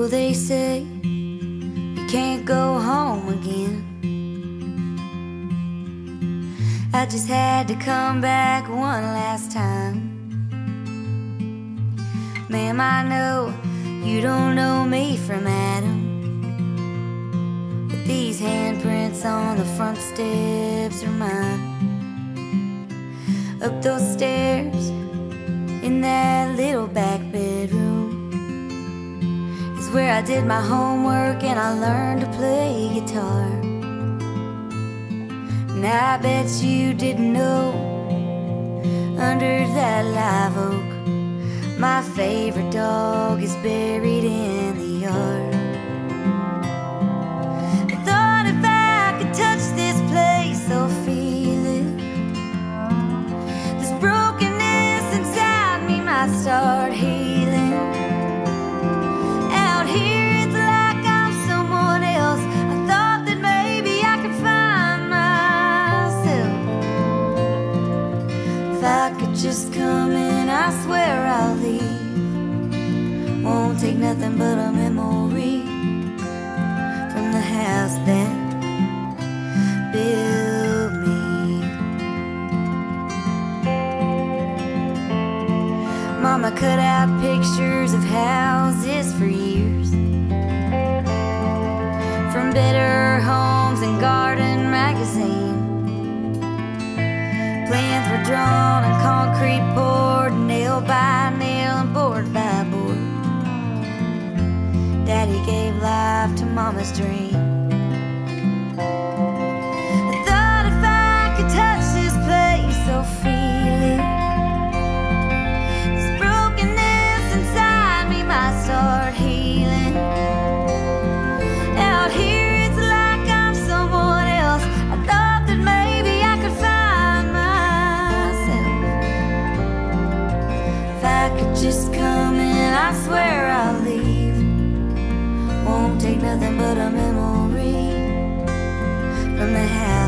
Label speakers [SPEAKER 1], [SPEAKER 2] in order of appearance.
[SPEAKER 1] So they say you can't go home again. I just had to come back one last time. Ma'am, I know you don't know me from Adam, but these handprints on the front steps are mine. Up those stairs in that little back bedroom is where I did my homework and I learned to play guitar. And I bet you didn't know, under that live oak, my favorite dog is buried in the yard. I thought if I could touch this place or feel it, this brokenness inside me might start healing. Out here it's like I'm someone else. I thought that maybe I could find myself. If I could just come in, I swear I'll leave. Won't take nothing but a memory from the house that built me. Mama cut out pictures of houses for years, from Better Homes and Garden magazine. Plans were drawn and concrete poured, nail by nail and board by board. Daddy gave life to Mama's dream. I thought if I could touch this place or feel it, this brokenness inside me might start healing. Out here it's like I'm someone else. I thought that maybe I could find myself. If I could just come in, I swear I'll leave. Won't take nothing but a memory from the house